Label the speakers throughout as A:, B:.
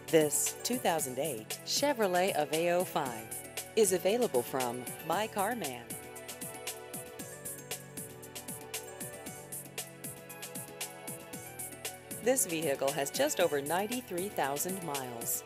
A: This 2008 Chevrolet Aveo 5 is available from My Car Man. This vehicle has just over 93,000 miles.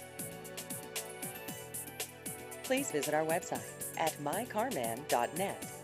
A: Please visit our website at mycarman.net.